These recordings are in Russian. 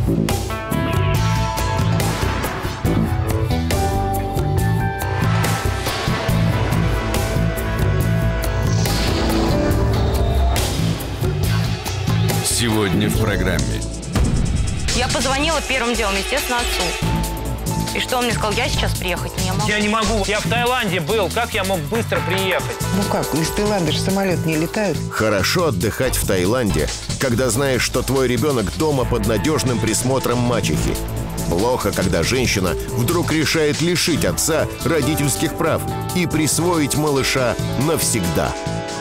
Сегодня в программе. Я позвонила первым делом, естественно, отцу. И что он мне сказал? Я сейчас приехать не могу. Я не могу. Я в Таиланде был. Как я мог быстро приехать? Ну как, из Таиланда же самолет не летает. Хорошо отдыхать в Таиланде, когда знаешь, что твой ребенок дома под надежным присмотром мачехи. Плохо, когда женщина вдруг решает лишить отца родительских прав и присвоить малыша навсегда.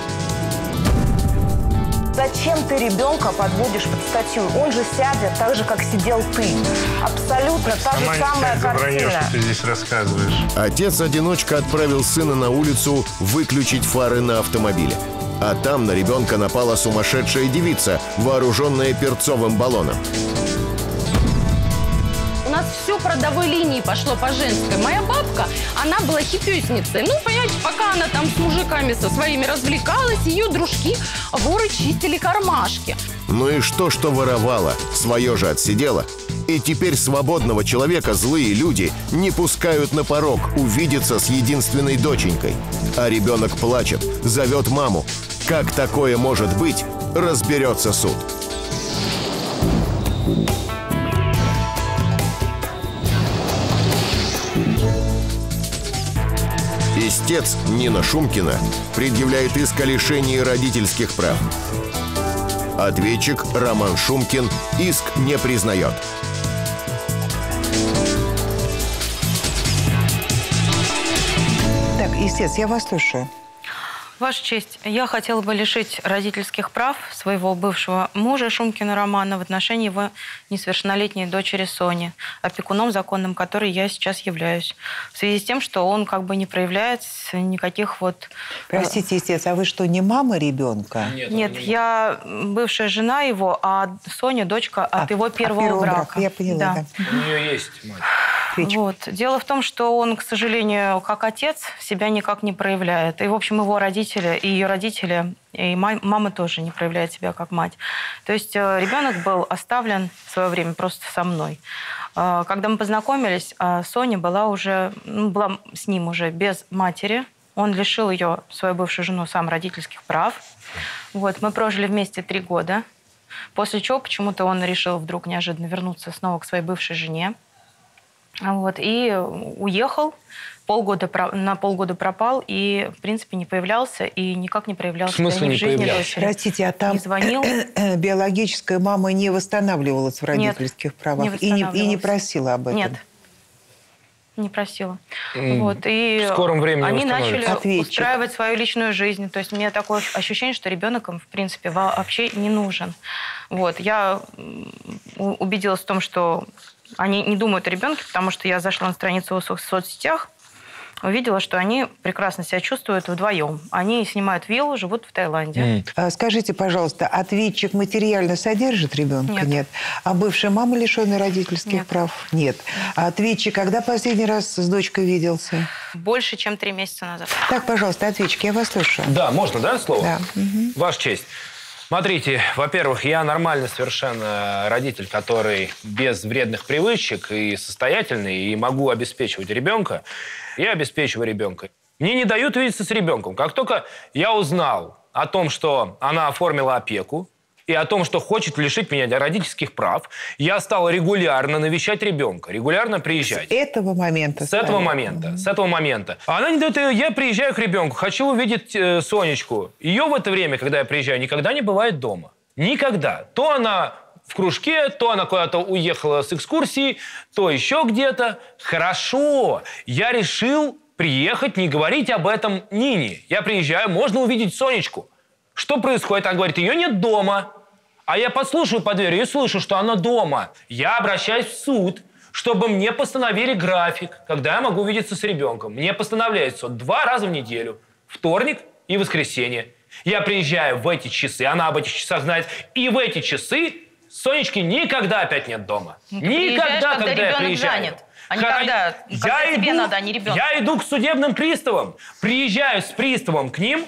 Зачем ты ребенка подводишь под статью? Он же сядет так же, как сидел ты. Абсолютно та же самая картина. Что ты здесь рассказываешь? Отец-одиночка отправил сына на улицу выключить фары на автомобиле. А там на ребенка напала сумасшедшая девица, вооруженная перцовым баллоном. У нас все по родовой линии пошло по женской. Моя бабка, она была хипюсницей. Ну, понимаете, пока она там с мужиками со своими развлекалась, ее дружки, воры чистили кармашки. Ну и что воровала, свое же отсидела. И теперь свободного человека злые люди не пускают на порог увидеться с единственной доченькой. А ребенок плачет, зовет маму. Как такое может быть, разберется суд. Истец Нина Шумкина предъявляет иск о лишении родительских прав. Ответчик Роман Шумкин иск не признает. Так, истец, я вас слушаю. Ваша честь, я хотела бы лишить родительских прав своего бывшего мужа Шумкина Романа в отношении его несовершеннолетней дочери Сони, опекуном законным которой я сейчас являюсь. В связи с тем, что он как бы не проявляет никаких вот... Простите, истец, а вы что, не мама ребенка? Нет, я бывшая жена его, а Соня дочка от его первого брака. Я поняла, да. У нее есть мать. Вот. Дело в том, что он, к сожалению, как отец, себя никак не проявляет. И, в общем, его родители, и ее родители, и мама тоже не проявляет себя как мать. То есть ребенок был оставлен в свое время просто со мной. Когда мы познакомились, Соня была с ним уже без матери. Он лишил ее, свою бывшую жену, сам родительских прав. Вот. Мы прожили вместе 3 года. После чего почему-то он решил вдруг неожиданно вернуться снова к своей бывшей жене. Вот, и уехал, на полгода пропал и, в принципе, не появлялся и никак не проявлялся в жизни дочери. Простите, а там не звонил. Биологическая мама не восстанавливалась в родительских правах и не просила об этом? Нет, не просила. Вот, и в скором времени они начали устраивать свою личную жизнь. То есть у меня такое ощущение, что ребенок им, в принципе, вообще не нужен. Вот, я убедилась в том, что они не думают о ребенке, потому что я зашла на страницу в соцсетях, увидела, что они прекрасно себя чувствуют вдвоем. Они снимают виллу, живут в Таиланде. Скажите, пожалуйста, ответчик материально содержит ребенка? Нет. А бывшая мама, лишенная родительских прав? Нет. А ответчик когда последний раз с дочкой виделся? Больше, чем 3 месяца назад. Так, пожалуйста, ответчик, я вас слушаю. Да, можно, да, слово? Да. Ваша честь. Смотрите, во-первых, я нормальный совершенно родитель, который без вредных привычек и состоятельный, и могу обеспечивать ребенка. Я обеспечиваю ребенка. Мне не дают видеться с ребенком. Как только я узнал о том, что она оформила опеку, и о том, что хочет лишить меня родительских прав, я стал регулярно навещать ребенка, регулярно приезжать. С этого момента? С этого момента. А она не дает, я приезжаю к ребенку, хочу увидеть Сонечку. Ее в это время, когда я приезжаю, никогда не бывает дома. Никогда. То она в кружке, то она куда-то уехала с экскурсии, то еще где-то. Хорошо, я решил приехать, не говорить об этом Нине. Я приезжаю, можно увидеть Сонечку. Что происходит? Она говорит, ее нет дома. А я подслушиваю под дверью и слышу, что она дома. Я обращаюсь в суд, чтобы мне постановили график, когда я могу видеться с ребенком. Мне постановляет суд 2 раза в неделю. Вторник и воскресенье. Я приезжаю в эти часы, она об этих часах знает. И в эти часы Сонечки никогда опять нет дома. Никогда, когда я приезжаю. Занят. А не когда тебе надо, а не ребенку. Я иду к судебным приставам. Приезжаю с приставом к ним.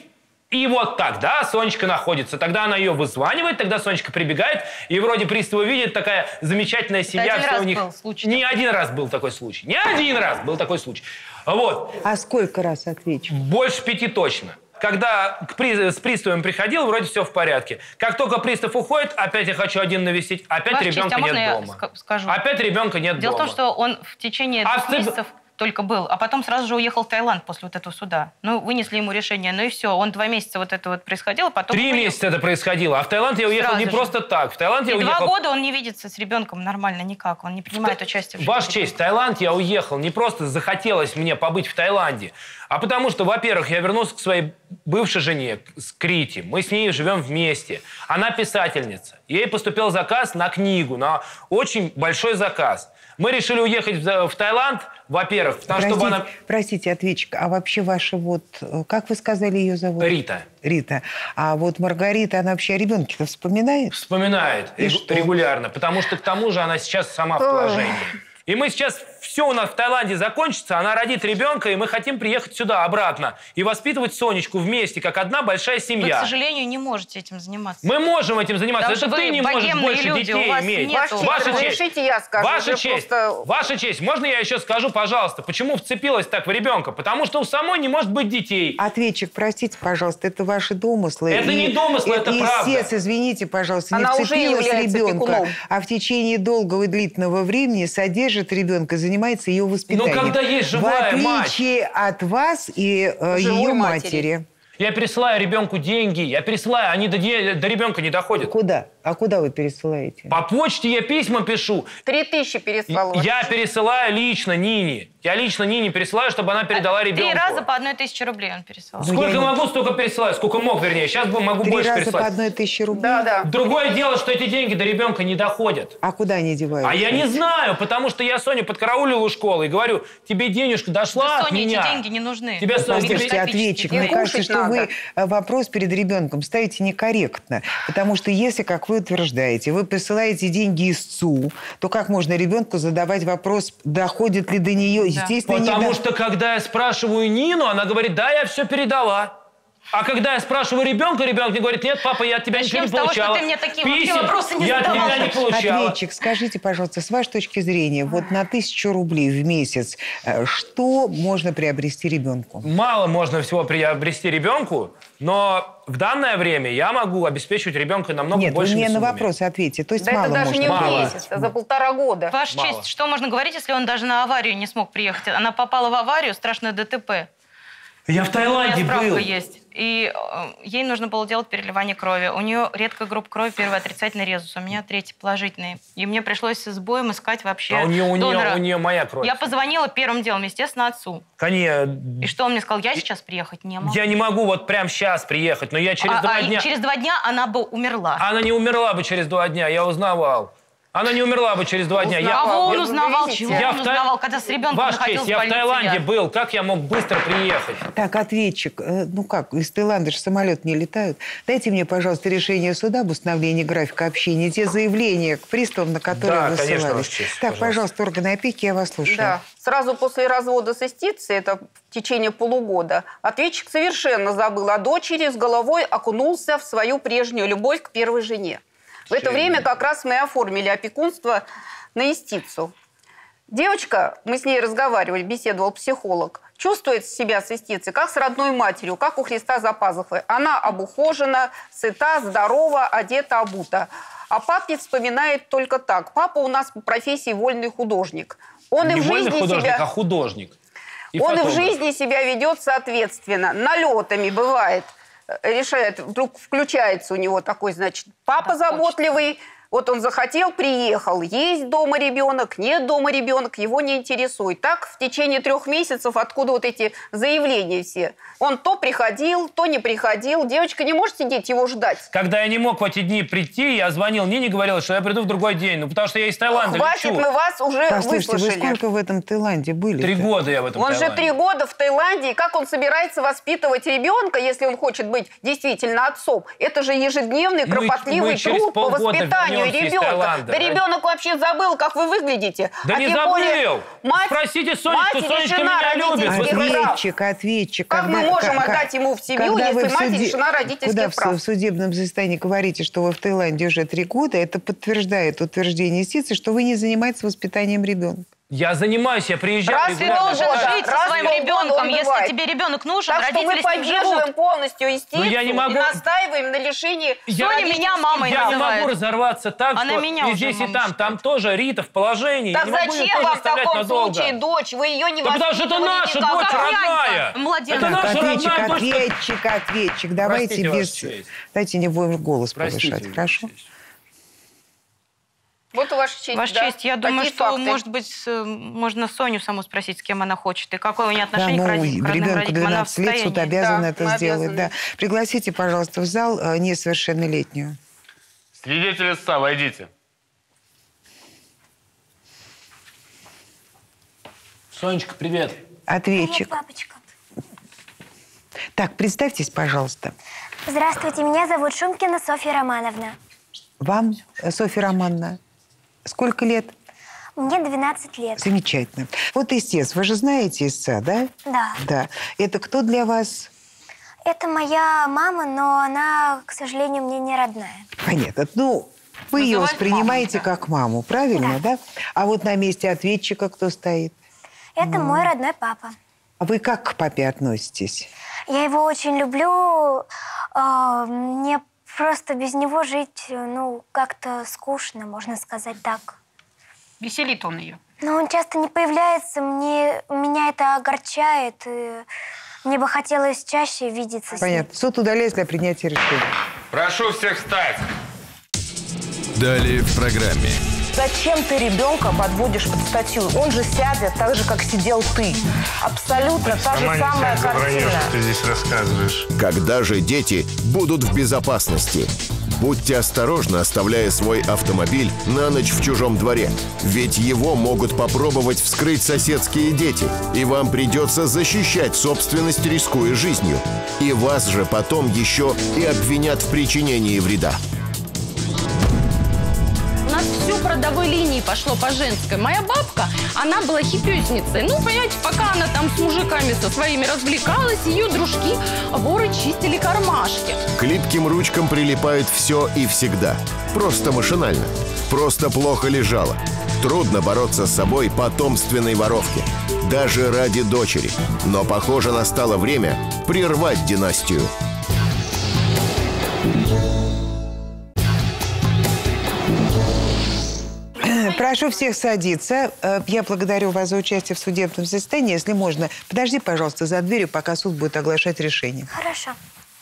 И вот тогда Сонечка находится. Тогда она ее вызванивает, тогда Сонечка прибегает, и вроде приставы видят, такая замечательная семья. Это один раз был случай. Не один раз был такой случай. Не один раз был такой случай. Вот. А сколько раз отвечу? Больше 5 точно. Когда с приставом приходил, вроде все в порядке. Как только пристав уходит, опять я хочу один навестить, опять Ваша ребенка честь, нет я дома. скажу? Опять ребенка нет Дело дома. в том, что он в течение 2 месяцев только был, а потом сразу же уехал в Таиланд после вот этого суда. Ну, вынесли ему решение, ну и все. Он 2 месяца вот это вот происходило, потом... 3 месяца это происходило, а в Таиланд я уехал Сразу не же. просто так. В Таиланд я И уехал... 2 года он не видится с ребенком нормально никак, он не принимает участие в жизни. Ваша честь, в Таиланд я уехал. Не просто захотелось мне побыть в Таиланде, а потому что, во-первых, я вернулся к своей бывшей жене, с Крити. Мы с ней живем вместе. Она писательница. Ей поступил заказ на книгу, на очень большой заказ. Мы решили уехать в Таиланд, во-первых, потому что она... Простите, ответчик, а вообще ваша вот... Как вы сказали, ее зовут? Рита. Рита. А вот Маргарита, она вообще о ребенке-то вспоминает? Вспоминает регулярно, потому что к тому же она сейчас сама в положении. И мы сейчас, все у нас в Таиланде закончится, она родит ребенка, и мы хотим приехать сюда обратно и воспитывать Сонечку вместе, как одна большая семья. Вы, к сожалению, не можете этим заниматься. Мы можем этим заниматься. Потому Это что ты вы не можешь богемные больше люди, детей у вас иметь. нету. Ваша честь, разрешите, я скажу. Ваша честь, Просто... ваша честь, можно я еще скажу, пожалуйста, почему вцепилась так в ребенка? Потому что у самой не может быть детей. Ответчик, простите, пожалуйста, это ваши домыслы. Это не домыслы, это правда. Истец, извините, пожалуйста, Она не уже вцепилась является ребенка, опекуном. а в течение долгого и длительного времени содержит ребенка, занимается ее воспитанием. Ну, когда есть живая в мать. отличие от вас и ее Живой матери. Я пересылаю ребенку деньги, я пересылаю, они до ребенка не доходят. Куда? А куда вы пересылаете? По почте я письма пишу. 3000 переслала. Я пересылаю лично Нине. Я лично Нине пересылаю, чтобы она передала ребенку. 3 раза по 1000 рублей он пересылал. Сколько могу, столько пересылаю. Сколько мог, вернее. Сейчас могу 3 больше раза переслать. по 1000 рублей? Да. Другое дело, что эти деньги до ребенка не доходят. А куда они деваются? А я не знаю, потому что я Соню подкараулил у школы и говорю, тебе денежка дошла Да, от Соне меня. эти деньги не нужны. Тебя, Соня, Послушайте, ответчик, мне И кажется, кушать что надо. вы вопрос перед ребенком ставите некорректно. Потому что если, как вы утверждаете, вы присылаете деньги истцу, то как можно ребенку задавать вопрос, доходит ли до нее? Естественно, Потому что, когда я спрашиваю Нину, она говорит, да, я все передала. А когда я спрашиваю ребенка, ребенок мне говорит, нет, папа, я от тебя ничего Начнем не с того, получала. что ты мне такие вообще Писем вопросы не я от задавал. тебя не получала. Ответчик, скажите, пожалуйста, с вашей точки зрения, вот на 1000 рублей в месяц, что можно приобрести ребенку? Мало можно всего приобрести ребенку, но в данное время я могу обеспечивать ребенка намного Нет, вы большими мне на суммами. вопрос ответьте. То есть Да мало это даже можно. не в Мало. месяц, а за 1,5 года. Ваша Мало. честь, что можно говорить, если он даже на аварию не смог приехать? Она попала в аварию, страшное ДТП. Я в У Таиланде меня справка был. есть. И ей нужно было делать переливание крови. У нее редкая группа крови, первый отрицательный резус, у меня 3 положительный. И мне пришлось с боем искать вообще А у донора. нее моя кровь. Я позвонила первым делом, естественно, отцу. Конечно, И что он мне сказал? Я сейчас приехать не могу. я не могу вот прямо сейчас приехать, но я через 2 дня... Через 2 дня она бы умерла. Она не умерла бы через 2 дня, я узнавал. Она не умерла бы через 2 дня. Кого он Я- узнавал? видите? Чего Я он в узнавал, когда с ребенком Ваша находился честь, в я в больнице? Таиланде был. Как я мог быстро приехать? Так, ответчик, ну как, из Таиланда же самолет не летают. Дайте мне, пожалуйста, решение суда об установлении графика общения, те заявления к приставам, на которые Да, вы конечно, ссылались. Ваша честь, Так, пожалуйста. пожалуйста, органы опеки, я вас слушаю. Да. Сразу после развода с истицей, это в течение полугода, ответчик совершенно забыл о дочери, с головой окунулся в свою прежнюю любовь к первой жене. В это время как раз мы оформили опекунство на истицу. Девочка, мы с ней разговаривали, беседовал психолог, чувствует себя с истицей как с родной матерью, как у Христа за пазухой. Она обухожена, сыта, здорова, одета, обута. А папе вспоминает только так. Папа у нас по профессии вольный художник. Он Не и в вольный жизни художник, себя... а художник. И Он и в фотограф. жизни себя ведет соответственно. Налетами бывает. Решает, вдруг включается у него такой, значит, папа заботливый. Вот он захотел, приехал. Есть дома ребенок, нет дома ребенок, его не интересует. Так в течение 3 месяцев, откуда вот эти заявления все. Он то приходил, то не приходил. Девочка не может сидеть, его ждать. Когда я не мог в эти дни прийти, я звонил Нине, говорил, что я приду в другой день. Ну, потому что я из Таиланда Хватит, лечу. мы вас уже Послушайте, вы выслушали. сколько в этом Таиланде были? 3 года я в этом Он же Таиланде. 3 года в Таиланде, и как он собирается воспитывать ребенка, если он хочет быть действительно отцом? Это же ежедневный, кропотливый мы через труд по полгода воспитанию созданию ребенка. Да ребенок вообще забыл, как вы выглядите. Да не забыл! Спросите Сонечку, Сонечка меня любит. Ответчик. Как мы можем отдать ему в семью, если мать лишена родительских прав? Когда в судебном заседании говорите, что вы в Таиланде уже 3 года, это подтверждает утверждение юстиции, что вы не занимаетесь воспитанием ребенка. Я занимаюсь, я приезжаю. Раз ты должен жить со своим ребенком, если тебе ребенок нужен, так родители что мы поддерживаем полностью юстицию я не могу... и настаиваем на лишении... Соня меня мамой Я называет. не могу разорваться так, Она что меня и здесь, уже и там. Там тоже Рита в положении. Так я не могу ее зачем вам в оставлять таком надолго. случае дочь? Вы ее не потому что это наша дочь родная. Младенец. Это наша родная Ответчик. Давайте без... Дайте не будем голос повышать, хорошо? Вот Ваша честь. Ваша честь, я думаю, что, может быть, можно Соню саму спросить, с кем она хочет, и какое у нее отношение к родным ребенку родителям. 12 лет, суд обязан это сделать. Да. Пригласите, пожалуйста, в зал несовершеннолетнюю. Свидетель истца, войдите. Сонечка, привет. Ответчик. Привет, папочка. Так, представьтесь, пожалуйста. Здравствуйте, меня зовут Шумкина Софья Романовна. Вам, Софья Романовна, сколько лет? Мне 12 лет. Замечательно. Вот истец, вы же знаете истца, да? Да. Да. Это кто для вас? Это моя мама, но она, к сожалению, мне не родная. Понятно. Ну, вы ее воспринимаете как маму, правильно, да? А вот на месте ответчика кто стоит? Это мой родной папа. А вы как к папе относитесь? Я его очень люблю. Мне просто без него жить, как-то скучно, можно сказать так. Веселит он ее. Но он часто не появляется, меня это огорчает, и мне бы хотелось чаще видеться с ним. Понятно. Суд удаляется для принятия решения. Прошу всех встать. Далее в программе. Зачем ты ребенка подводишь под статью? Он же сядет так же, как сидел ты. Абсолютно та же самая картина. Что ты здесь рассказываешь. Когда же дети будут в безопасности? Будьте осторожны, оставляя свой автомобиль на ночь в чужом дворе. Ведь его могут попробовать вскрыть соседские дети. И вам придется защищать собственность, рискуя жизнью. И вас же потом еще и обвинят в причинении вреда. У нас все по родовой линии пошло по женской. Моя бабка, она была хипюзницей. Ну, понимаете, пока она там с мужиками со своими развлекалась, ее дружки, воры чистили кармашки. К липким ручкам прилипает все и всегда. Просто машинально. Просто плохо лежало. Трудно бороться с собой потомственной воровке. Даже ради дочери. Но, похоже, настало время прервать династию. Прошу всех садиться. Я благодарю вас за участие в судебном заседании. Если можно, подожди, пожалуйста, за дверью, пока суд будет оглашать решение. Хорошо.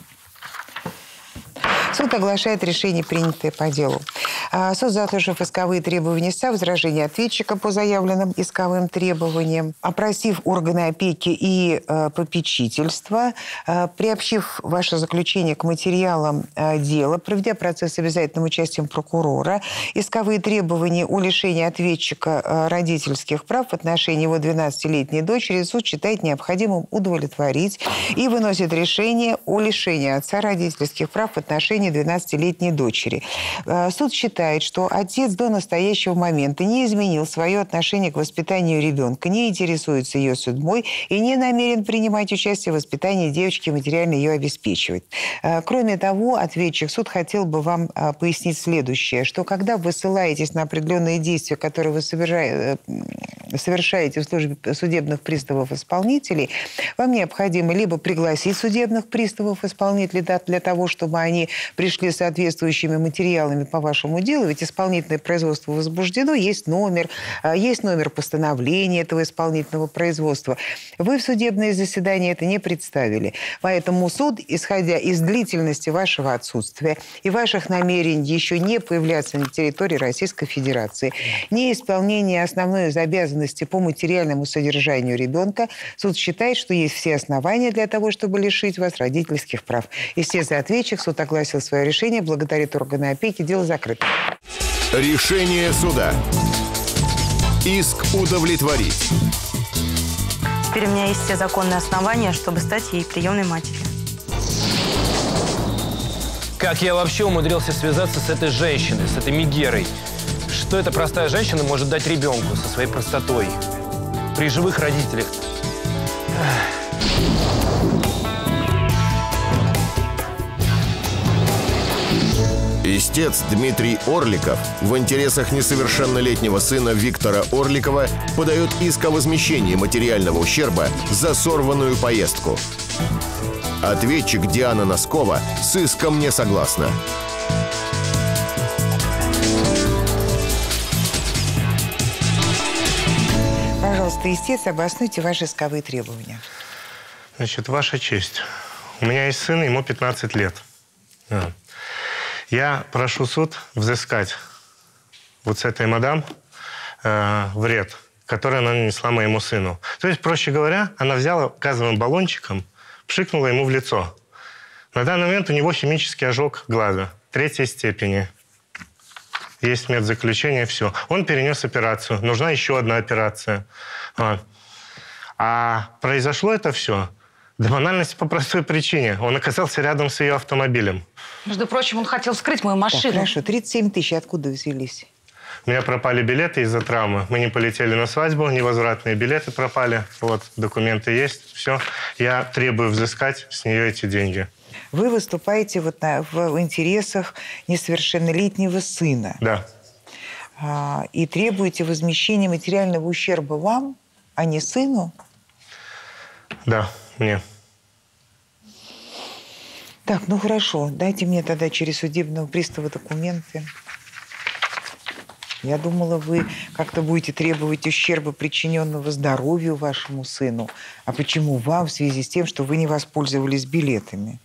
Суд оглашает решение, принятое по делу. Суд, заслушав исковые требования истца, возражения ответчика по заявленным исковым требованиям, опросив органы опеки и попечительства, приобщив ваше заключение к материалам дела, проведя процесс с обязательным участием прокурора, исковые требования о лишении ответчика родительских прав в отношении его 12-летней дочери, суд считает необходимым удовлетворить и выносит решение о лишении отца родительских прав в отношении 12-летней дочери. Суд считает, что отец до настоящего момента не изменил свое отношение к воспитанию ребенка, не интересуется ее судьбой и не намерен принимать участие в воспитании девочки, материально ее обеспечивать. Кроме того, ответчик, суд хотел бы вам пояснить следующее, что когда вы ссылаетесь на определенные действия, которые вы совершаете в службе судебных приставов-исполнителей, вам необходимо либо пригласить судебных приставов-исполнителей для того, чтобы они пришли с соответствующими материалами по вашему делу, ведь исполнительное производство возбуждено, есть номер постановления этого исполнительного производства. Вы в судебное заседание это не представили. Поэтому суд, исходя из длительности вашего отсутствия и ваших намерений еще не появляться на территории Российской Федерации, неисполнения основной из обязанностей по материальному содержанию ребенка, суд считает, что есть все основания для того, чтобы лишить вас родительских прав. Естественно, ответчик, суд огласил свое решение, благодарит органы опеки, дело закрыто. Решение суда. Иск удовлетворить. Теперь у меня есть все законные основания, чтобы стать ей приемной матерью. Как я вообще умудрился связаться с этой женщиной, с этой Мегерой? Что эта простая женщина может дать ребенку со своей простотой? При живых родителях. Истец Дмитрий Орликов в интересах несовершеннолетнего сына Виктора Орликова подает иск о возмещении материального ущерба за сорванную поездку. Ответчик Диана Носкова с иском не согласна. Пожалуйста, истец, обоснуйте ваши исковые требования. Значит, Ваша честь, у меня есть сын, ему 15 лет. Я прошу суд взыскать вот с этой мадам вред, который она нанесла моему сыну. То есть, проще говоря, она взяла газовым баллончиком, пшикнула ему в лицо. На данный момент у него химический ожог глаза 3-й степени. Есть медзаключение, все. Он перенес операцию. Нужна еще одна операция. А произошло это все до банальности по простой причине. Он оказался рядом с ее автомобилем. Между прочим, он хотел вскрыть мою машину. Так, хорошо, 37 тысяч откуда взялись? У меня пропали билеты из-за травмы. Мы не полетели на свадьбу, невозвратные билеты пропали. Вот, документы есть, все. Я требую взыскать с нее эти деньги. Вы выступаете в интересах несовершеннолетнего сына. Да. И требуете возмещения материального ущерба вам, а не сыну? Да, мне. Так, ну хорошо. Дайте мне тогда через судебного пристава документы. Я думала, вы как-то будете требовать ущерба, причиненного здоровью вашему сыну. А почему вам в связи с тем, что вы не воспользовались билетами?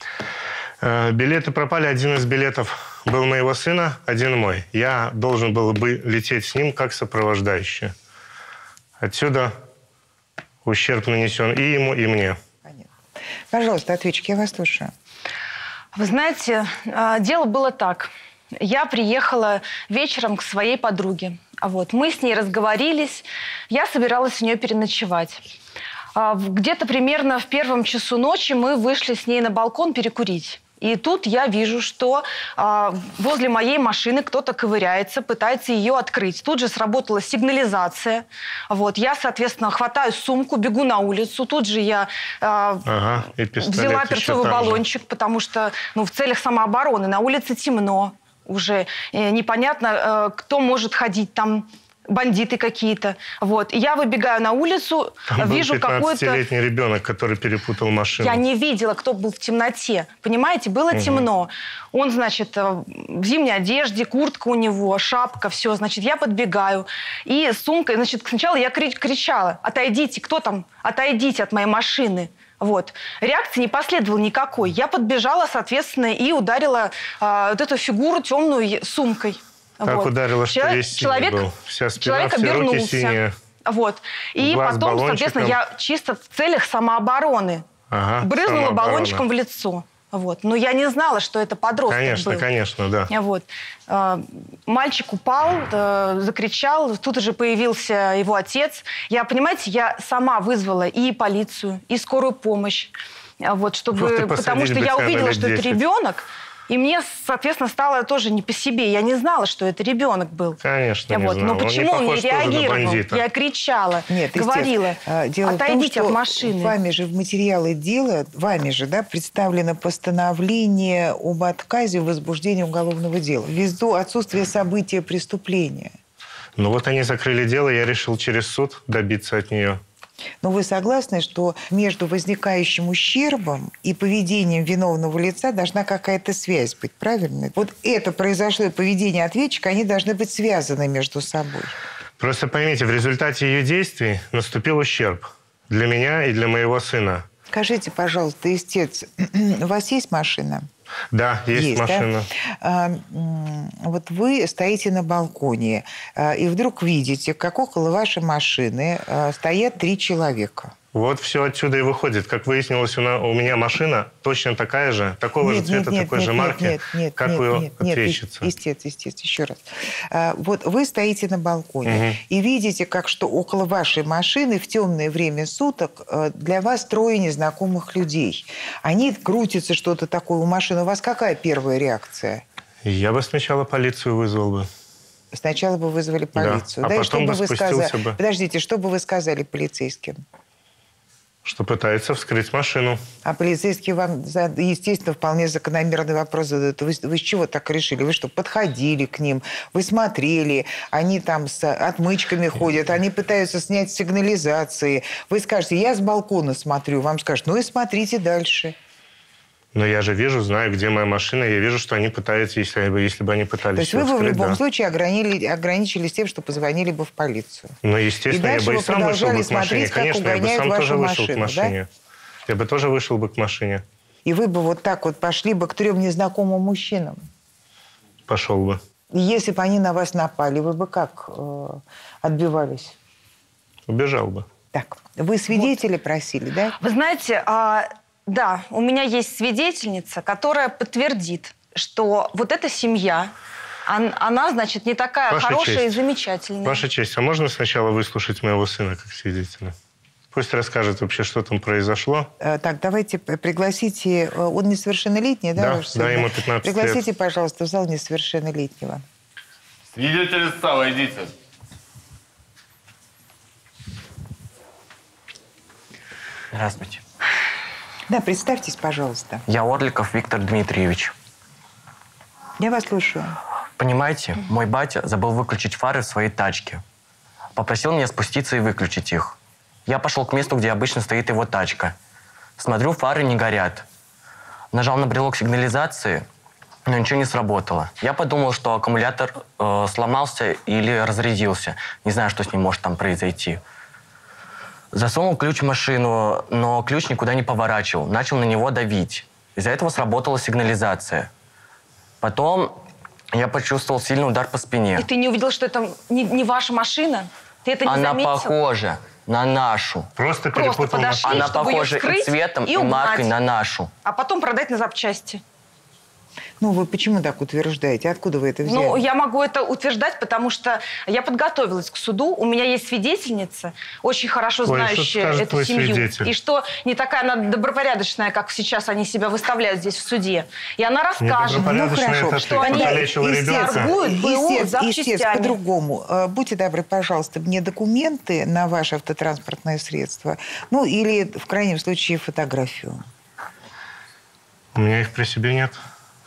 Билеты пропали. Один из билетов был моего сына, один мой. Я должен был бы лететь с ним как сопровождающий. Отсюда ущерб нанесен и ему, и мне. Понятно. Пожалуйста, ответчик, я вас слушаю. Вы знаете, дело было так. Я приехала вечером к своей подруге. Мы с ней разговорились. Я собиралась у нее переночевать. Где-то примерно в 1 часу ночи мы вышли с ней на балкон перекурить. И тут я вижу, что возле моей машины кто-то ковыряется, пытается ее открыть. Тут же сработала сигнализация. Я, соответственно, хватаю сумку, бегу на улицу. Тут же я взяла перцовый баллончик, потому что в целях самообороны. На улице темно уже. Непонятно, кто может ходить там. Бандиты какие-то. И я выбегаю на улицу, там вижу какой-то... 15-летний ребенок, который перепутал машину. Я не видела, кто был в темноте. Понимаете, было темно. Он, значит, в зимней одежде, куртка у него, шапка, все. Значит, я подбегаю. И сумка... Значит, сначала я кричала: «Отойдите, кто там? Отойдите от моей машины». Реакции не последовало никакой. Я подбежала, соответственно, и ударила эту фигуру темную сумкой. Так ударила, что весь синий был. Вся спина, все руки синие. И потом, соответственно, я чисто в целях самообороны брызнула баллончиком в лицо. Но я не знала, что это подросток был. Конечно, да. Мальчик упал, закричал. Тут же появился его отец. Понимаете, я сама вызвала и полицию, и скорую помощь. Потому что я увидела, что это ребенок. И мне, соответственно, стало тоже не по себе. Я не знала, что это ребенок был. Конечно, не знала. Но почему он не реагировал? Я кричала, говорила: «Отойдите от машины». Вами же в материалы дела, представлено постановление об отказе в возбуждении уголовного дела ввиду отсутствия события преступления. Они закрыли дело, я решил через суд добиться от нее. Но вы согласны, что между возникающим ущербом и поведением виновного лица должна какая-то связь быть, правильно? Это произошло и поведение ответчика, они должны быть связаны между собой. Просто поймите, в результате ее действий наступил ущерб для меня и для моего сына. Скажите, пожалуйста, истец, у вас есть машина? Да, есть машина. Да? Вы стоите на балконе и вдруг видите, как около вашей машины стоят 3 человека. Вот все отсюда и выходит. Как выяснилось, у меня машина точно такая же, такого же цвета, такой же марки, как у ответчицы. Истец, еще раз. Вот вы стоите на балконе и видите, как что около вашей машины в темное время суток для вас трое незнакомых людей. Они крутятся, что-то такое у машины. У вас какая первая реакция? Я бы сначала полицию вызвал бы. Сначала бы вызвали полицию. Да, и потом что бы вы сказали? бы. Подождите, что бы вы сказали полицейским? Что пытается вскрыть машину. А полицейские вам, естественно, вполне закономерный вопрос задают. Вы с чего так решили? Вы что, подходили к ним? Вы смотрели? Они там с отмычками ходят, они пытаются снять сигнализации. Вы скажете, я с балкона смотрю. Вам скажут, ну и смотрите дальше. Но я же вижу, знаю, где моя машина. Я вижу, что они пытаются, если бы они пытались. То есть вы бы в любом случае ограничились тем, что позвонили бы в полицию. Ну, естественно, я бы и сам вышел бы к машине. Конечно, я бы сам тоже вышел к машине. Да? Я бы тоже вышел бы к машине. И вы бы вот так вот пошли бы к 3 незнакомым мужчинам? Пошел бы. И если бы они на вас напали, вы бы как отбивались? Убежал бы. Так, вы свидетелей просили, да? Вы знаете... Да, у меня есть свидетельница, которая подтвердит, что вот эта семья, она, значит, не такая хорошая и замечательная. Ваша честь, а можно сначала выслушать моего сына как свидетеля? Пусть расскажет вообще, что там произошло. Так, давайте пригласите... Он несовершеннолетний, да? Да, ему 15 лет. Пригласите, пожалуйста, в зал несовершеннолетнего. Свидетели СА, идите. Здравствуйте. Да, представьтесь, пожалуйста. Я Орликов Виктор Дмитриевич. Я вас слушаю. Понимаете, мой батя забыл выключить фары в своей тачке. Попросил меня спуститься и выключить их. Я пошел к месту, где обычно стоит его тачка. Смотрю, фары не горят. Нажал на брелок сигнализации, но ничего не сработало. Я подумал, что аккумулятор сломался или разрядился. Не знаю, что с ним может там произойти. Засунул ключ в машину, но ключ никуда не поворачивал. Начал на него давить. Из-за этого сработала сигнализация. Потом я почувствовал сильный удар по спине. И ты не увидел, что это не ваша машина? Ты это не заметил? Она похожа на нашу. Просто перепутал машину. Она похожа и цветом, и маркой на нашу. А потом продать на запчасти. Ну, вы почему так утверждаете? Откуда вы это взяли? Ну, я могу это утверждать, потому что я подготовилась к суду. У меня есть свидетельница, очень хорошо знающая эту семью. Свидетель? И что не такая она добропорядочная, как сейчас они себя выставляют здесь в суде. И она расскажет, что они торгуют БУ запчастями. По-другому. Будьте добры, пожалуйста, мне документы на ваше автотранспортное средство. Ну, или, в крайнем случае, фотографию. У меня их при себе нет.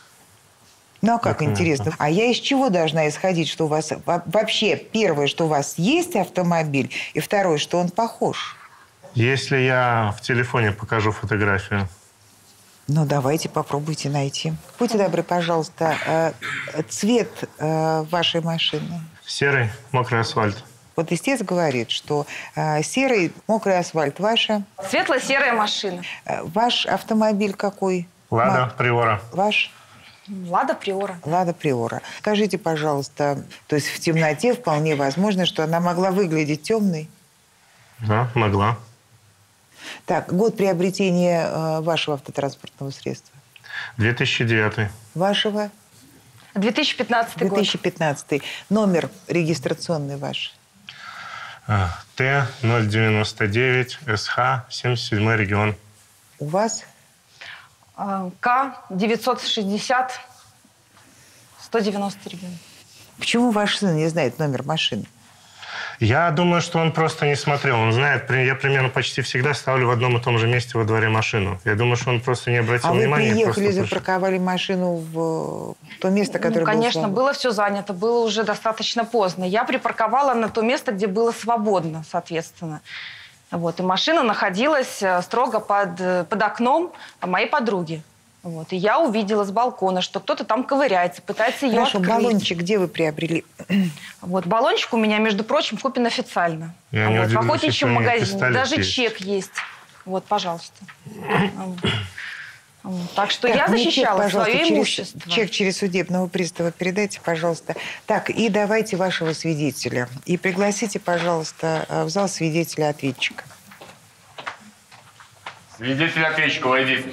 Ну, а как интересно. А я из чего должна исходить, что у вас... Вообще, первое, что у вас есть автомобиль, и второе, что он похож? Если я в телефоне покажу фотографию. Ну, давайте, попробуйте найти. Будьте добры, пожалуйста, цвет вашей машины. Серый, мокрый асфальт. Вот истец говорит, что серый, мокрый асфальт ваша. Светло-серая машина. Ваш автомобиль какой? Лада Приора. Ваш? Лада Приора. Лада Приора. Скажите, пожалуйста, то есть в темноте вполне возможно, что она могла выглядеть темной? Да, могла. Так, год приобретения вашего автотранспортного средства? 2009. Вашего? 2015 год. 2015. Номер регистрационный ваш? Т-099 СХ, 77 регион. У вас? К-960, 190 регион. Почему ваш сын не знает номер машины? Я думаю, что он просто не смотрел. Он знает, я примерно почти всегда ставлю в одном и том же месте во дворе машину. Я думаю, что он просто не обратил внимания. А вы приехали, запарковали машину в то место, которое было конечно, свободно? было все занято, было уже достаточно поздно. Я припарковала на то место, где было свободно, соответственно. Вот. И машина находилась строго под окном моей подруги. Вот. И я увидела с балкона, что кто-то там ковыряется, пытается ее открыть. Баллончик где вы приобрели? Вот. Баллончик у меня, между прочим, куплен официально. Я не удивлюсь, в охотничьем магазине. Даже есть. чек есть. Вот, пожалуйста. Так что я защищала свое имущество. Чек через судебного пристава передайте, пожалуйста. Так, и давайте вашего свидетеля. И пригласите, пожалуйста, в зал свидетеля-ответчика. Свидетель, ответчику, войдите.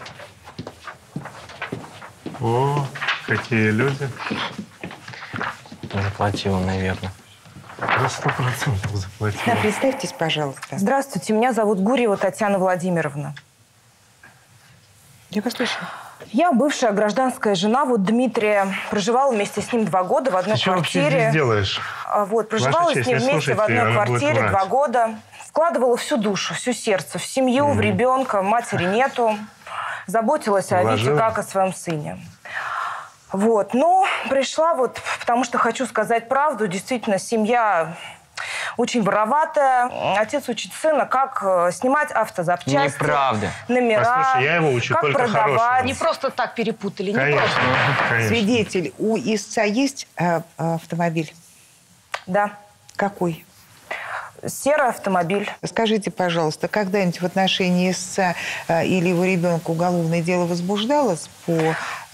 О, какие люди. Заплатила, наверное. Да 100% заплатила. Да, представьтесь, пожалуйста. Здравствуйте, меня зовут Гурьева Татьяна Владимировна. Я послушаю. Я бывшая гражданская жена вот Дмитрия. Проживала вместе с ним 2 года в одной Ты что вообще квартире. здесь делаешь? Вот, проживала Ваша с честь, ним не вместе в слушайте одной ее, она будет квартире врать. 2 года. Вкладывала всю душу, все сердце в семью, в ребенка. Матери нету. Заботилась о Вите как о своем сыне. Вот, но пришла вот, потому что хочу сказать правду. Действительно, семья очень вороватая. Отец учит сына, как снимать автозапчасти. Неправда. Номера. Послушай, я его учу как только продавать. хорошему. Не просто так перепутали. Конечно, Не просто. конечно. Свидетель, у истца есть автомобиль? Да. Какой? Серый автомобиль. Скажите, пожалуйста, когда-нибудь в отношении истца или его ребенка уголовное дело возбуждалось по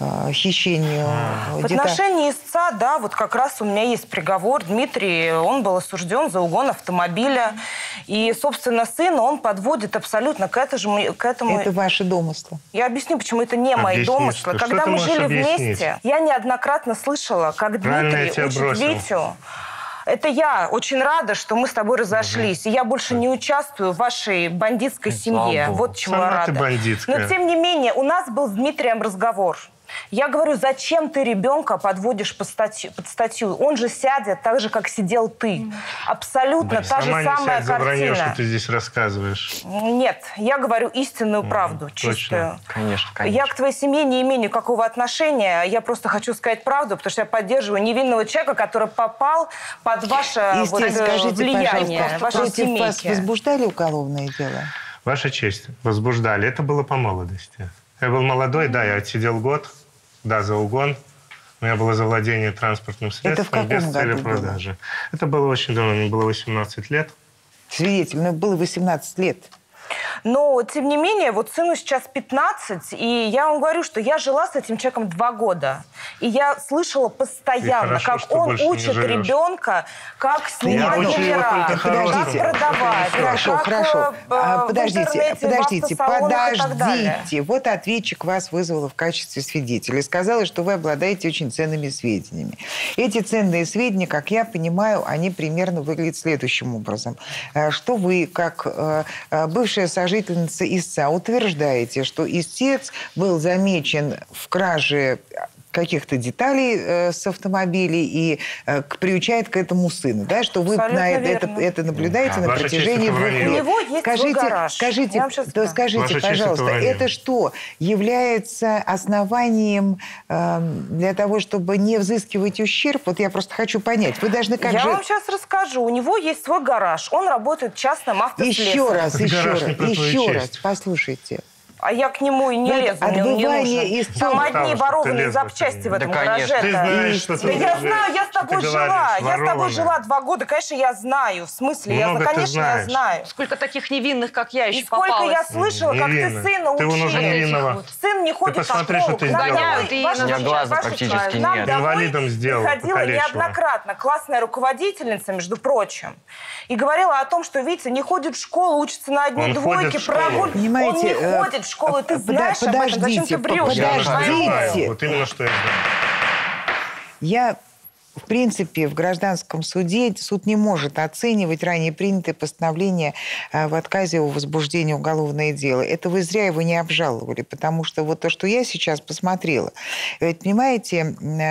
хищению? В отношении истца, да, вот как раз у меня есть приговор. Дмитрий, он был осужден за угон автомобиля. И, собственно, сына он подводит абсолютно к этому. Это ваши домыслы? Я объясню, почему это не мои домыслы. Что Когда ты мы можешь жили объяснить? вместе, я неоднократно слышала, как Правильно я Дмитрий тебя учит бросил. Витю. Это я очень рада, что мы с тобой разошлись. И я больше не участвую в вашей бандитской семье. Богу. Вот чему Сама я ты рада. бандитская. Но, тем не менее, у нас был с Дмитрием разговор. Я говорю, зачем ты ребенка подводишь под статью? Он же сядет так же, как сидел ты. Абсолютно та же Сама не самая сядь за вранье, картина. что ты здесь рассказываешь. Нет, я говорю истинную правду, чистую. Конечно, конечно. Я к твоей семье не имею никакого отношения. Я просто хочу сказать правду, потому что я поддерживаю невинного человека, который попал под ваше вот, скажите, влияние, пожалуйста, вашей против вас семейки. возбуждали уголовное дело? Ваша честь, возбуждали. Это было по молодости. Я был молодой, да, я отсидел год, да, за угон. У меня было за владение транспортным средством без цели продажи. Это было очень давно, мне было 18 лет. Свидетель, мне было 18 лет. Но, тем не менее, вот сыну сейчас 15, и я вам говорю, что я жила с этим человеком 2 года. И я слышала постоянно, хорошо, как что он больше не учит живешь. ребенка, как снимать учу его номера, только как хорошему. продавать, Хорошо, как хорошо. в интернете, Подождите, в автосалонах и так далее. подождите. Вот ответчик вас вызвала в качестве свидетеля и сказала, что вы обладаете очень ценными сведениями. Эти ценные сведения, как я понимаю, они примерно выглядят следующим образом. Что вы, как бывшая сожительница истца, утверждаете, что истец был замечен в краже каких-то деталей с автомобилей и приучает к этому сына, да, что вы на это наблюдаете на протяжении 2 лет. У него есть свой гараж. Скажите, Ваша пожалуйста, честь, это что, является основанием для того, чтобы не взыскивать ущерб? Вот я просто хочу понять. Вы должны как Я же... вам сейчас расскажу. У него есть свой гараж. Он работает частным автослесарем. Еще раз, послушайте. А я к нему и не лезу, мне он не нужен. Там одни ворованные запчасти в этом гараже. Ты знаешь, что ты я знаю, я с тобой жила. Я с тобой ворованное. жила 2 года. Конечно, я знаю. В смысле, Много ты конечно, я знаешь. знаю. Сколько таких невинных, как я, еще И сколько попалось. я слышала, как ты Невинных. сына Ты вон учила. уже невинного. Сын не ходит в посмотри, школу. что ты К нам сделала. домой, ваша У меня честь, глаза ваша практически честь, нам нет. домой Инвалидом сделала, приходила покалечила. неоднократно классная руководительница, между прочим, и говорила о том, что Витя не ходит в школу, учится на одни Он двойки, ходит в школу. прогулки. Он Понимаете, не ходит в школу, ты знаешь об этом, зачем ты врешь? Я Подождите. знаю. Вот именно, что я знаю. Я, в принципе, в гражданском суде суд не может оценивать ранее принятое постановление в отказе о возбуждении уголовного дела. Это вы зря его не обжаловали, потому что вот то, что я сейчас посмотрела, ведь, понимаете,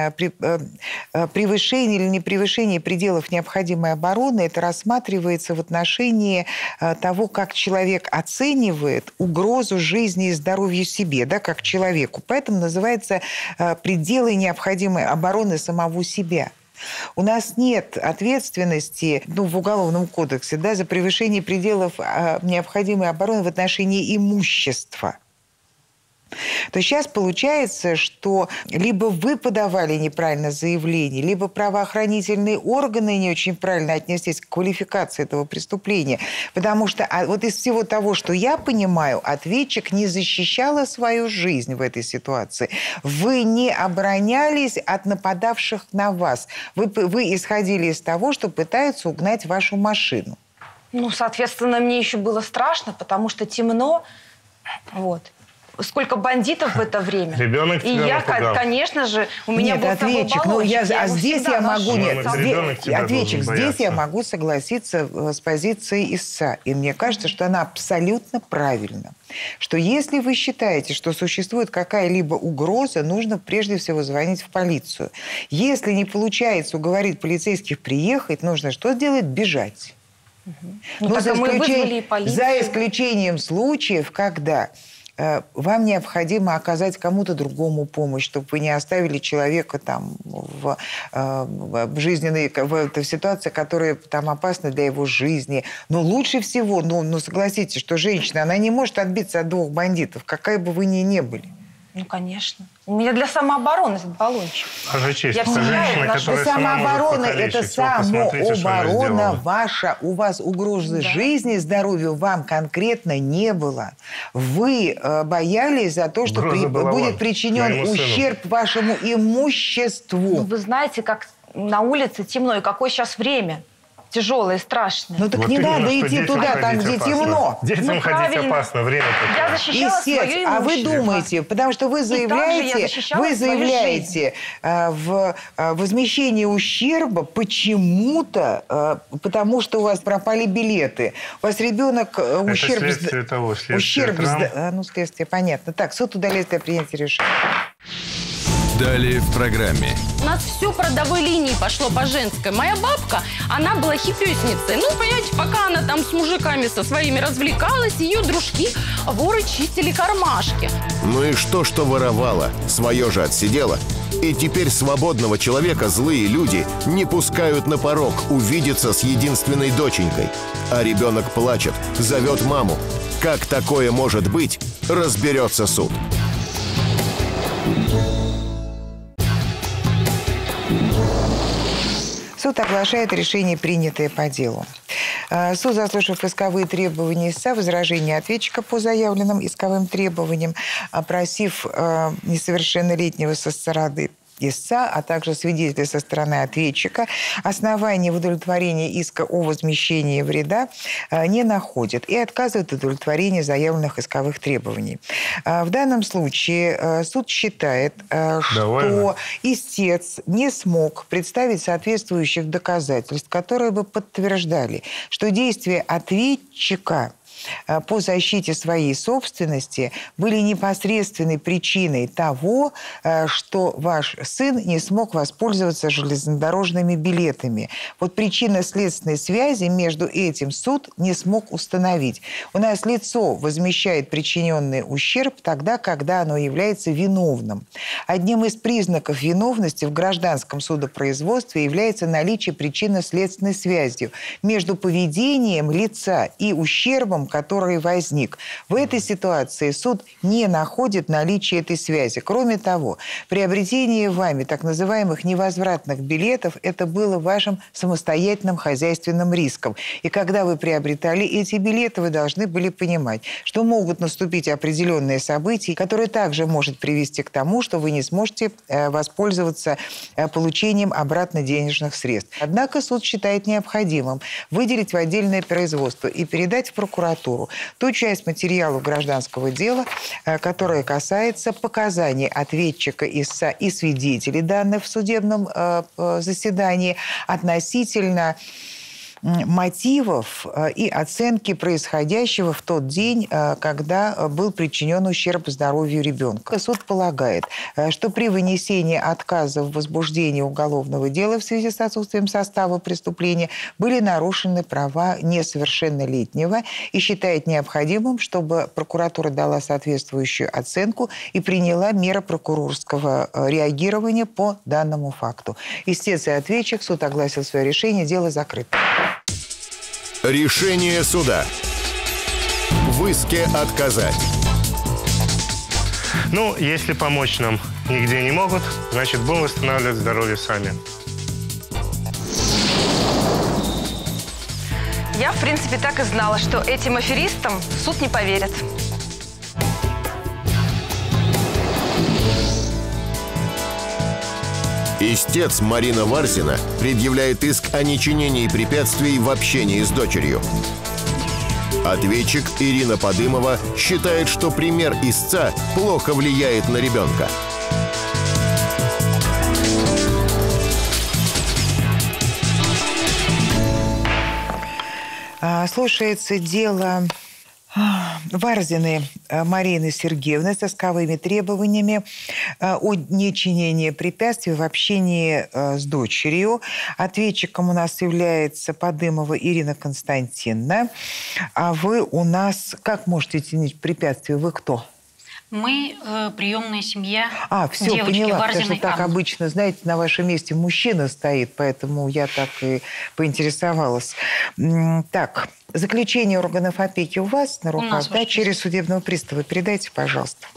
превышение или не превышение пределов необходимой обороны, это рассматривается в отношении того, как человек оценивает угрозу жизни и здоровью себе, да, как человеку. Поэтому называется пределы необходимой обороны самого себя. У нас нет ответственности в Уголовном кодексе, да, за превышение пределов необходимой обороны в отношении имущества. То сейчас получается, что либо вы подавали неправильно заявление, либо правоохранительные органы не очень правильно отнеслись к квалификации этого преступления. Потому что вот из всего того, что я понимаю, ответчик не защищала свою жизнь в этой ситуации. Вы не оборонялись от нападавших на вас. Вы исходили из того, что пытаются угнать вашу машину. Ну, соответственно, мне еще было страшно, потому что темно. Вот. Сколько бандитов в это время. Ребенок и тебя я, напугал. конечно же, у меня Нет, был ответчик, ну, здесь я могу... Нет, ответчик, здесь бояться. я могу согласиться с позицией истца. И мне кажется, что она абсолютно правильна. Что если вы считаете, что существует какая-либо угроза, нужно прежде всего звонить в полицию. Если не получается уговорить полицейских приехать, нужно что сделать? Бежать. Ну, так мы вызвали и полицию. За исключением случаев, когда вам необходимо оказать кому-то другому помощь, чтобы вы не оставили человека там в жизненной в ситуации, которая там опасна для его жизни. Но лучше всего, ну согласитесь, что женщина, она не может отбиться от двух бандитов, какая бы вы ни были. Ну, конечно. У меня для самообороны этот баллончик. Ваша честь, Я женщина, которая самооборона – сама может это самооборона покалечить. ваша. У вас угрозы жизни и здоровью вам конкретно не было. Вы боялись за то, что будет причинен ущерб вашему имуществу. Ну, вы знаете, как на улице темно и какое сейчас время. Тяжелое, страшное. Ну так вот не надо идти туда, там, где опасно. темно. Детям ходить опасно, время такое. Я защищала свое имущество. А вы думаете, потому что вы заявляете в возмещении ущерба почему-то, потому что у вас пропали билеты. У вас ребенок ущерб... Это следствие того, следствие Ну, следствие, понятно. Так, суд удаляет для принятия решения. Далее в программе. У нас все по родовой линии пошло по женской. Моя бабка, она была хипесницей. Ну, понимаете, пока она там с мужиками со своими развлекалась, ее дружки, воры, чистили кармашки. Ну и что воровала, свое же отсидела. И теперь свободного человека злые люди не пускают на порог увидеться с единственной доченькой. А ребенок плачет, зовет маму. Как такое может быть, разберется суд. Суд оглашает решение, принятое по делу. Суд, заслушав исковые требования истца, возражения ответчика по заявленным исковым требованиям, опросив несовершеннолетнего со стороны истца, а также свидетелей со стороны ответчика, основания в удовлетворении иска о возмещении вреда не находит и отказывает в удовлетворении заявленных исковых требований. В данном случае суд считает, что истец не смог представить соответствующих доказательств, которые бы подтверждали, что действия ответчика по защите своей собственности были непосредственной причиной того, что ваш сын не смог воспользоваться железнодорожными билетами. Вот причинно-следственной связи между этим суд не смог установить. У нас лицо возмещает причиненный ущерб тогда, когда оно является виновным. Одним из признаков виновности в гражданском судопроизводстве является наличие причинно-следственной связи между поведением лица и ущербом, который возник. В этой ситуации суд не находит наличие этой связи. Кроме того, приобретение вами так называемых невозвратных билетов – это было вашим самостоятельным хозяйственным риском. И когда вы приобретали эти билеты, вы должны были понимать, что могут наступить определенные события, которые также может привести к тому, что вы не сможете воспользоваться получением обратно денежных средств. Однако суд считает необходимым выделить в отдельное производство и передать в прокуратуру ту часть материала гражданского дела, которая касается показаний ответчика, истца и свидетелей, данных в судебном заседании, относительно мотивов и оценки происходящего в тот день, когда был причинен ущерб здоровью ребенка. Суд полагает, что при вынесении отказа в возбуждении уголовного дела в связи с отсутствием состава преступления были нарушены права несовершеннолетнего и считает необходимым, чтобы прокуратура дала соответствующую оценку и приняла меры прокурорского реагирования по данному факту. Истец и ответчик, суд огласил свое решение, дело закрыто. Решение суда. В иске отказать. Ну, если помочь нам нигде не могут, значит, будем восстанавливать здоровье сами. Я, в принципе, так и знала, что этим аферистам суд не поверит. Истец Марина Варзина предъявляет иск о нечинении препятствий в общении с дочерью. Ответчик Ирина Подымова считает, что пример истца плохо влияет на ребенка. Слушается дело Варзиной Марины Сергеевны с исковыми требованиями о нечинении препятствий в общении с дочерью. Ответчиком у нас является Подымова Ирина Константиновна. А вы у нас как можете чинить препятствия? Вы кто? Мы приемная семья все, девочки поняла, Варзиной потому что так Анны. обычно, знаете, на вашем месте мужчина стоит, поэтому я так и поинтересовалась. Так, заключение органов опеки у вас на руках, нас, да, через судебного пристава. Передайте, пожалуйста.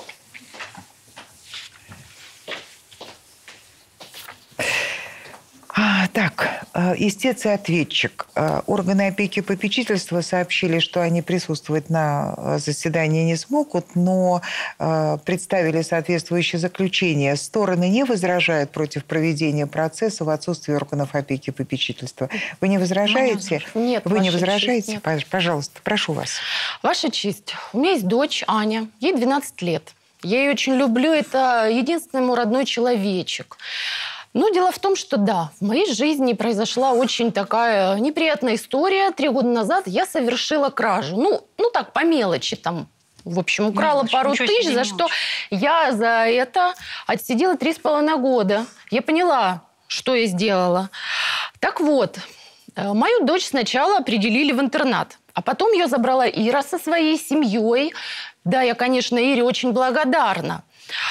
Так, истец и ответчик. Органы опеки и попечительства сообщили, что они присутствовать на заседании не смогут, но представили соответствующее заключение. Стороны не возражают против проведения процесса в отсутствии органов опеки и попечительства. Вы не возражаете? Нет, Вы не Ваша возражаете? честь, нет. Пожалуйста, прошу вас. Ваша честь, у меня есть дочь Аня, ей 12 лет. Я ее очень люблю, это единственный мой родной человечек. Но дело в том, что да, в моей жизни произошла очень такая неприятная история. 3 года назад я совершила кражу. Ну так, по мелочи там. В общем, украла пару тысяч, за что я за это отсидела 3,5 года. Я поняла, что я сделала. Так вот, мою дочь сначала определили в интернат, а потом ее забрала Ира со своей семьей. Да, я, конечно, Ире очень благодарна.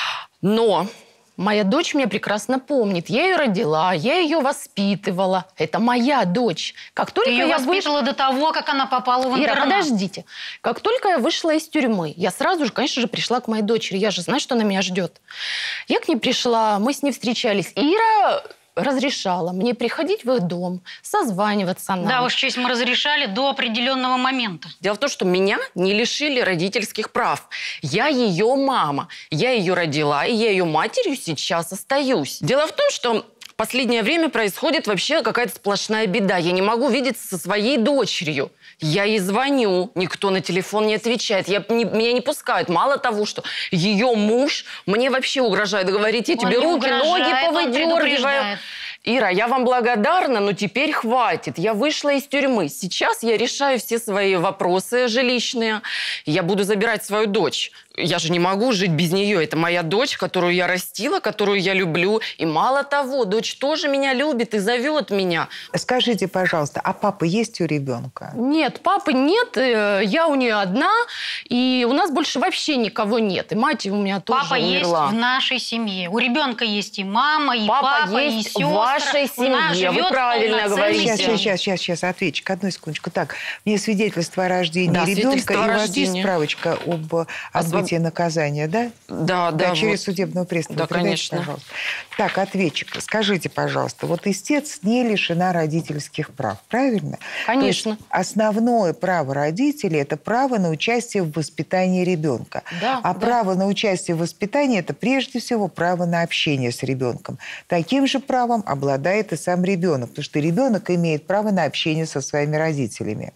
Но моя дочь меня прекрасно помнит. Я ее родила, я ее воспитывала. Это моя дочь. Как только Ты ее воспитывала до того, как она попала в интернат. Ира, подождите. Как только я вышла из тюрьмы, я сразу же, конечно же, пришла к моей дочери. Я же знаю, что она меня ждет. Я к ней пришла, мы с ней встречались. Ира разрешала мне приходить в их дом, созваниваться нам. Да, Ваша честь, мы разрешали до определенного момента. Дело в том, что меня не лишили родительских прав. Я ее мама. Я ее родила, и я ее матерью сейчас остаюсь. Дело в том, что в последнее время происходит вообще какая-то сплошная беда. Я не могу видеться со своей дочерью. Я ей звоню, никто на телефон не отвечает. Меня не пускают. Мало того, что ее муж мне вообще угрожает. Говорит, я тебе руки, ноги повыдергиваю. Ира, я вам благодарна, но теперь хватит. Я вышла из тюрьмы. Сейчас я решаю все свои вопросы жилищные. Я буду забирать свою дочь. Я же не могу жить без нее. Это моя дочь, которую я растила, которую я люблю. И мало того, дочь тоже меня любит и зовет меня. Скажите, пожалуйста, а папа есть у ребенка? Нет, папы нет. Я у нее одна. И у нас больше вообще никого нет. И мать у меня тоже Папа умерла. есть в нашей семье. У ребенка есть и мама, и папа, и есть сестры. в вашей семье. Вы правильно говорите. Сейчас, ответчик, одну секундочку. Так, мне свидетельство о рождении ребенка, и у вас есть справочка об отбытии наказания, да? Да, через судебного пристава. Да, Передайте, конечно. пожалуйста. Так, ответчик, скажите, пожалуйста, вот истец не лишена родительских прав, правильно? Конечно. То есть основное право родителей – это право на участие в воспитании ребенка. Да, Право на участие в воспитании – это прежде всего право на общение с ребенком. Таким же правом обладает и сам ребенок, потому что ребенок имеет право на общение со своими родителями.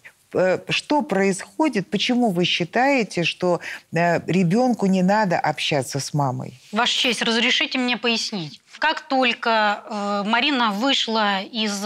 Что происходит? Почему вы считаете, что ребенку не надо общаться с мамой? Ваша честь, разрешите мне пояснить. Как только Марина вышла из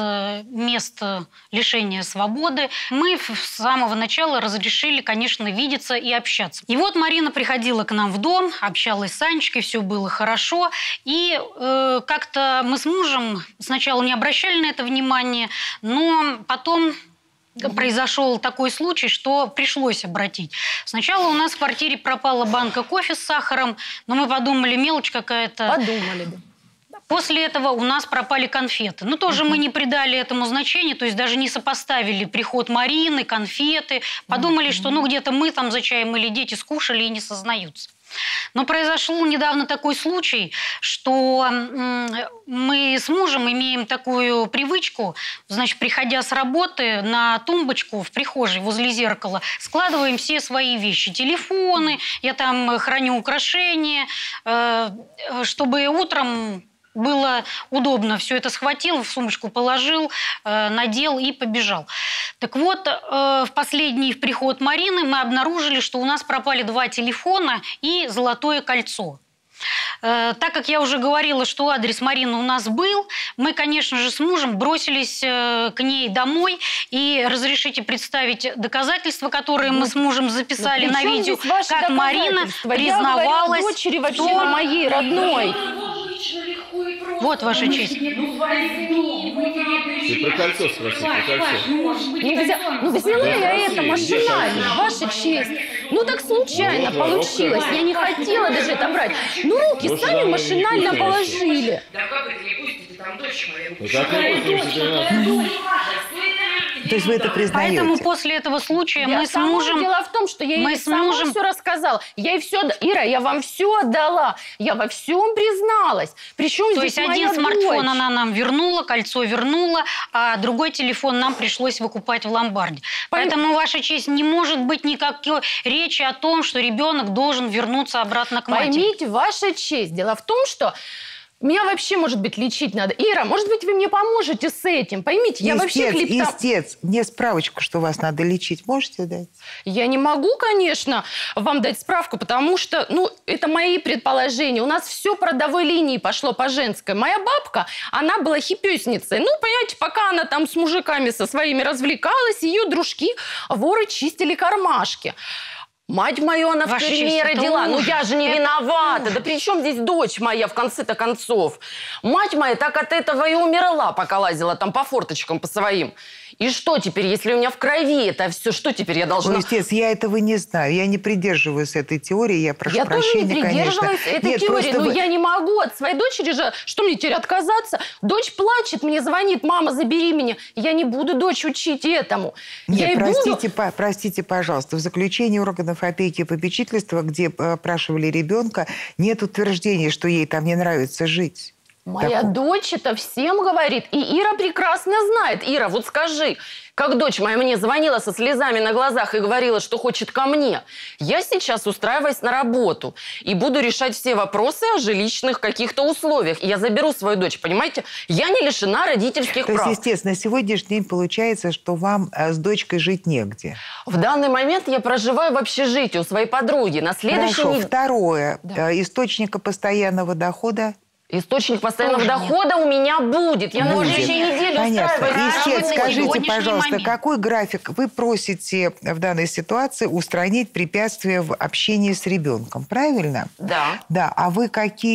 места лишения свободы, мы с самого начала разрешили, конечно, видеться и общаться. И вот Марина приходила к нам в дом, общалась с Анечкой, все было хорошо. И как-то мы с мужем сначала не обращали на это внимания, но потом произошел такой случай, что пришлось обратить. Сначала у нас в квартире пропала банка кофе с сахаром, но мы подумали, мелочь какая-то. Подумали, да. После этого у нас пропали конфеты. Но тоже мы не придали этому значения, то есть даже не сопоставили приход Марины, конфеты. Подумали, что где-то мы там за чаем или дети скушали и не сознаются. Но произошел недавно такой случай, что мы с мужем имеем такую привычку, значит, приходя с работы, на тумбочку в прихожей возле зеркала складываем все свои вещи. Телефоны, я там храню украшения, чтобы утром было удобно. Все это схватил, в сумочку положил, надел и побежал. Так вот, в последний приход Марины мы обнаружили, что у нас пропали 2 телефона и золотое кольцо. Так как я уже говорила, что адрес Марины у нас был, мы, конечно же, с мужем бросились к ней домой. И разрешите представить доказательства, которые мы с мужем записали на видео, как Марина признавалась дочери вообще моей родной. Вот, Ваша честь. Ты про кольцо спроси, про кольцо. Ну, взяла я это машинально, Ваша честь. Ну, так случайно получилось. Я не хотела даже это брать. Ну, руки сами машинально положили. Да как это не пустите, там дочь моя. То есть вы это признаете? Поэтому после этого случая мы с мужем... Дело в том, что я ей сама все рассказала. Я ей все... Ира, я вам все отдала. Я во всем призналась. Причем То здесь есть моя один смартфон дочь? она нам вернула, кольцо вернула, а другой телефон нам пришлось выкупать в ломбарде. Поэтому, Ваша честь, не может быть никакой речи о том, что ребенок должен вернуться обратно к матери. Поймите, Ваша честь. Дело в том, что меня вообще, может быть, лечить надо. Ира, может быть, вы мне поможете с этим? Поймите, я вообще Истец, мне справочку, что вас надо лечить, можете дать? Я не могу, конечно, вам дать справку, потому что, ну, это мои предположения. У нас все по родовой линии пошло по женской. Моя бабка, она была хипесницей. Ну, понимаете, пока она там с мужиками со своими развлекалась, ее дружки, воры, чистили кармашки. Мать мою она в тюрьме родила. Ну я же не виновата. Да при чем здесь дочь моя в конце-то концов? Мать моя так от этого и умерла, пока лазила там по форточкам по своим. И что теперь, если у меня в крови это все, что теперь я должна... Ой, истец, я этого не знаю. Я не придерживаюсь этой теории. Я прошу прощения, конечно. Я тоже не придерживаюсь этой теории. Но я не могу от своей дочери же... Что мне теперь отказаться? Дочь плачет, мне звонит, мама, забери меня. Я не буду дочь учить этому. Нет, простите, пожалуйста. В заключении органов опеки и попечительства, где опрашивали ребенка, нет утверждения, что ей там не нравится жить. Моя дочь это всем говорит. И Ира прекрасно знает. Ира, вот скажи, как дочь моя мне звонила со слезами на глазах и говорила, что хочет ко мне. Я сейчас устраиваюсь на работу и буду решать все вопросы о жилищных каких-то условиях. И я заберу свою дочь, понимаете? Я не лишена родительских прав. То есть, естественно, на сегодняшний день получается, что вам с дочкой жить негде. В данный момент я проживаю в общежитии у своей подруги. На следующей неделе... Второе. Да. Источника постоянного дохода. Источник постоянного дохода у меня будет. Я на следующей неделе устраиваюсь. Истец, скажите, пожалуйста, какой график вы просите в данной ситуации устранить препятствия в общении с ребенком, правильно? Да. Да, а вы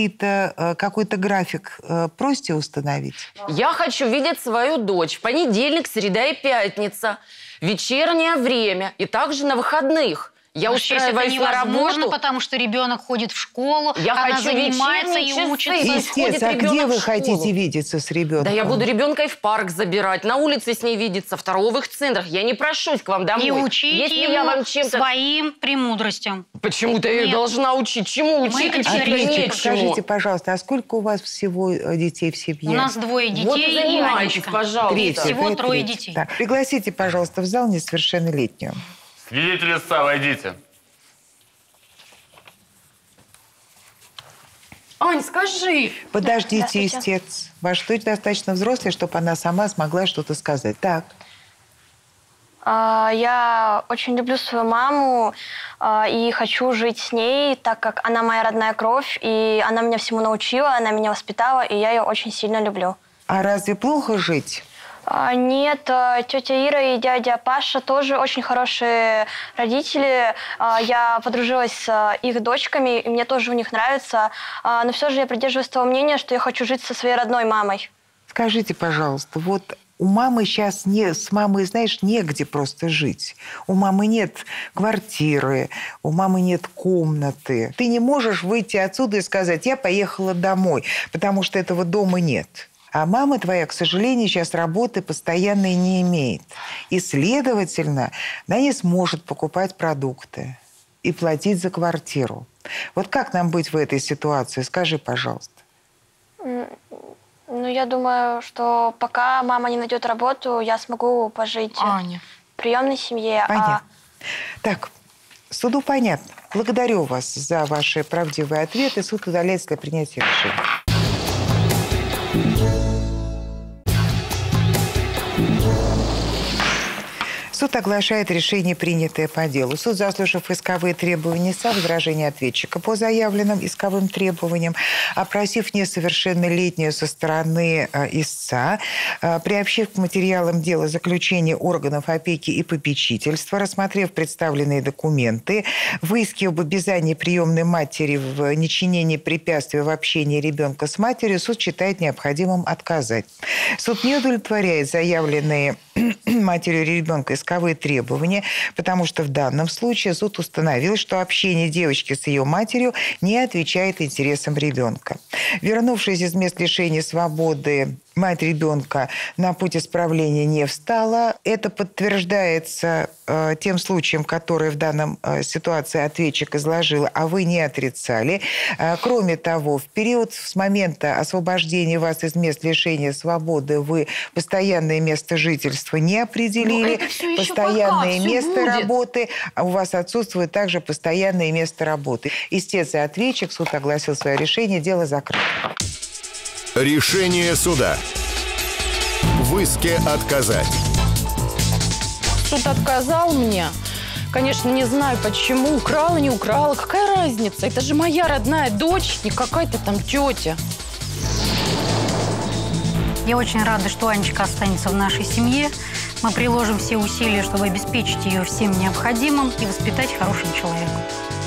какой-то график просите установить? Я хочу видеть свою дочь в понедельник, среда и пятница, вечернее время и также на выходных. Я устраиваюсь на работу, потому что ребенок ходит в школу, она занимается и учится. Истец, а где вы хотите видеться с ребенком? Да я буду ребенка и в парк забирать, на улице с ней видеться, в торговых центрах. Я не прошусь к вам домой. И учить его своим премудростям. Почему-то я ее должна учить. Чему учить? Скажите, пожалуйста, а сколько у вас всего детей в семье? У нас 2 детей вот и Анечка. Пожалуйста. Всего 3 детей. Так. Пригласите, пожалуйста, в зал несовершеннолетнюю. Свидетели СА, войдите. Ань, скажи. Подождите, истец. Ваша дочь достаточно взрослая, чтобы она сама смогла что-то сказать. Так. Я очень люблю свою маму и хочу жить с ней, так как она моя родная кровь, и она меня всему научила, она меня воспитала, и я ее очень сильно люблю. А разве плохо жить? Нет, тетя Ира и дядя Паша тоже очень хорошие родители. Я подружилась с их дочками, и мне тоже у них нравится. Но все же я придерживаюсь того мнения, что я хочу жить со своей родной мамой. Скажите, пожалуйста, вот у мамы сейчас с мамой, знаешь, негде просто жить. У мамы нет квартиры, у мамы нет комнаты. Ты не можешь выйти отсюда и сказать: я поехала домой, потому что этого дома нет. А мама твоя, к сожалению, сейчас работы постоянной не имеет. И, следовательно, она не сможет покупать продукты и платить за квартиру. Вот как нам быть в этой ситуации? Скажи, пожалуйста. Ну, я думаю, что пока мама не найдет работу, я смогу пожить в приемной семье. Понятно. Так, суду понятно. Благодарю вас за ваши правдивые ответы. Суд удаляется для принятия решения. Суд оглашает решение, принятое по делу. Суд, заслушав исковые требования истца, возражения ответчика по заявленным исковым требованиям, опросив несовершеннолетнюю со стороны истца, приобщив к материалам дела заключение органов опеки и попечительства, рассмотрев представленные документы, в иске об обязании приемной матери в нечинении препятствия в общении ребенка с матерью, суд считает необходимым отказать. Суд не удовлетворяет заявленные матерью ребенка исковые требования, потому что в данном случае суд установил, что общение девочки с ее матерью не отвечает интересам ребенка. Вернувшись из мест лишения свободы, мать ребенка на путь исправления не встала. Это подтверждается тем случаем, который в данном ситуации ответчик изложил, а вы не отрицали. Кроме того, в период с момента освобождения вас из мест лишения свободы вы постоянное место жительства не определили, постоянное место работы, а у вас отсутствует также постоянное место работы. Истец и ответчик, суд огласил свое решение, дело закрыто. Решение суда. В иске отказать. Суд отказал мне. Конечно, не знаю почему. Украла, не украла. Какая разница? Это же моя родная дочь, не какая-то там тетя. Я очень рада, что Анечка останется в нашей семье. Мы приложим все усилия, чтобы обеспечить ее всем необходимым и воспитать хорошим человеком.